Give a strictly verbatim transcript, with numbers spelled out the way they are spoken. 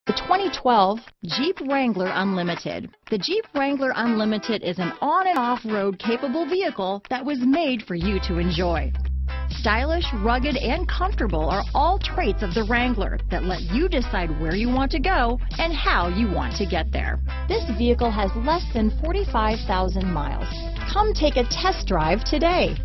The twenty twelve Jeep Wrangler Unlimited. The Jeep Wrangler Unlimited is an on and off-road capable vehicle that was made for you to enjoy. Stylish, rugged, and comfortable are all traits of the Wrangler that let you decide where you want to go and how you want to get there. This vehicle has less than forty-five thousand miles. Come take a test drive today.